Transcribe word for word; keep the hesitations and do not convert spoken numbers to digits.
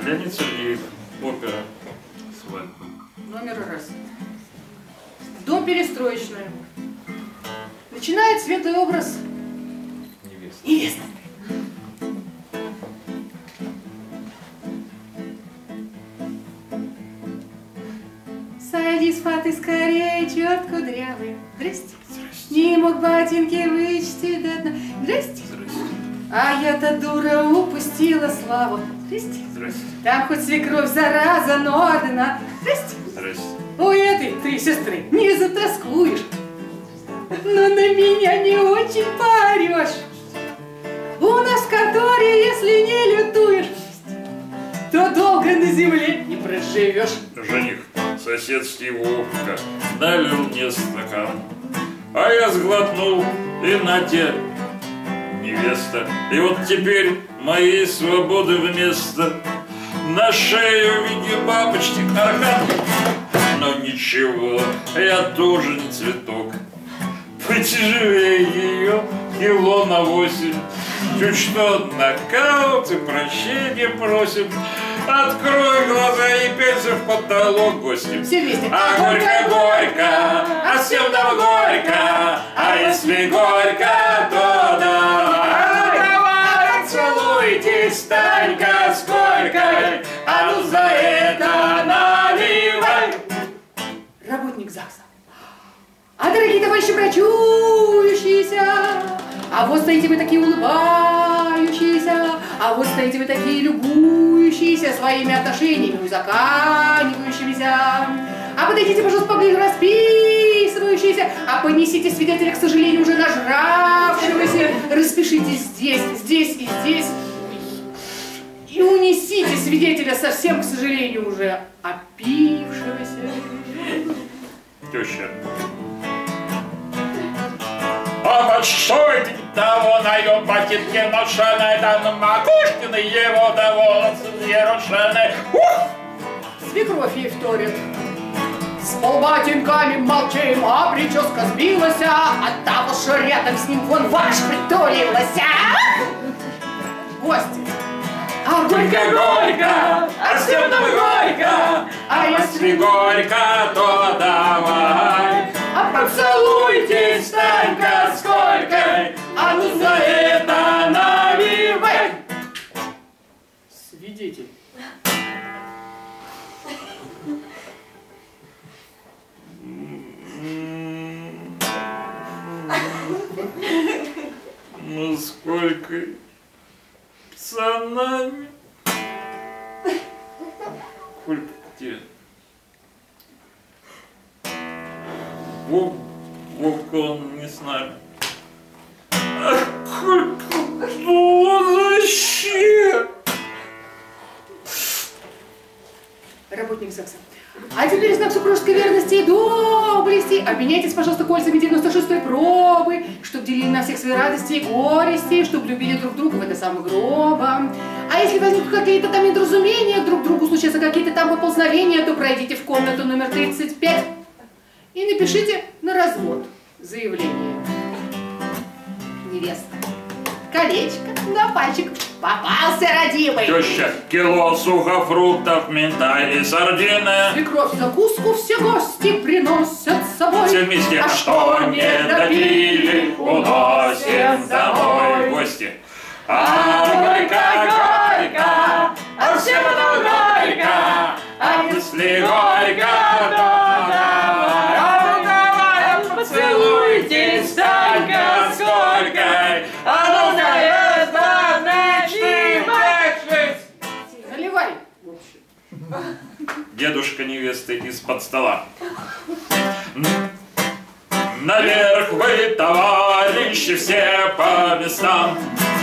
Леонид Сергеев, опера «Свадьба». Номер раз. Дом перестроечный. Начинает светлый образ Невеста. невесты. Сойди с фаты скорее, черт кудрявый. Здрасте. Здрасте. Не мог ботинки вычти до дна. Здрасте. Здрасте. А я-то дура упустила славу. Здрасте. Здрасте. Там хоть свекровь зараза, но одна. Здрасте. Здрасте. У этой три сестры не затаскуешь, но на меня не очень поорешь. У нас в конторе, если не лютуешь, то долго на земле не проживешь. Жених, соседский Вовка, налил мне стакан, а я сглотнул, и на те невеста. И вот теперь моей свободы вместо на шею в виде бабочки аркан. Но ничего, я тоже не цветок. Потяжелее ее кило на восемь. Чуть что нокаут и прощения просим. Открой глаза и пейся в потолок гостем. Все вместе. А горько-горько, а всем нам горько. А если горько, то давай, давай, целуйтесь, Танька, с горькой. А ну за это наливай. Работник ЗАГСа. А дорогие товарищи брачующиеся, а вот стоите вы такие улыбающиеся, а вот стоите вы такие любующиеся своими отношениями узаканивающимися. А подойдите, пожалуйста, поближе, расписывающиеся, а понесите свидетеля, к сожалению, уже нажравшегося, распишитесь здесь, здесь и здесь. И унесите свидетеля совсем, к сожалению, уже опившегося. Теща. А вот что это того на ее ботинке ношеной, да на макушкиной его до волосы взъерошенной. Свекровь ей вторит. С полботинками молчим, а прическа сбилась, от того, что рядом с ним вон ваш притулился. Гости. А горько-горько, а всем нам горько, а если горько, то давай. а Поцелуйтесь, Танька, с горькой, а ну за это наливай. свидетель. Ну сколько пацанами? Сколько где? Вов, Вовка, он не с нами. А сколько он вообще? Работник ЗАГСа. А теперь знак супружеской верности и доблести. Обменяйтесь, пожалуйста, кольцами девяносто шестой пробы, чтоб делили на всех свои радости и горести, чтоб любили друг друга в это самое гроба. А если возникнут какие-то там недоразумения, друг другу случатся какие-то там поползновения, то пройдите в комнату номер тридцать пять и напишите на развод заявление. Невеста. Колечко на пальчик. Попался, родимый. Теща, кило сухофруктов, минта и сардины. Свекровь закуску все гости приносят с собой. Все вместе, а что не допили, уносим домой. Гости. А горько, горько, а всем нам горько, а если горько, то давай, а давай, поцелуйтесь, Танька, с горькой, а ну за это наливай. Наливай. Дедушка невесты из-под стола. Наверх вы, товарищи, все по местам.